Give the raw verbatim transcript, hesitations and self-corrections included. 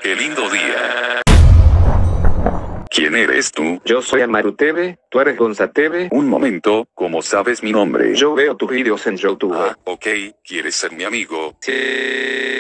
qué lindo día. ¿Quién eres tú? Yo soy Amaru T V, tú eres Gonza T V. Un momento, ¿cómo sabes mi nombre? Yo veo tus vídeos en YouTube. Ah, ok, ¿quieres ser mi amigo? Sí.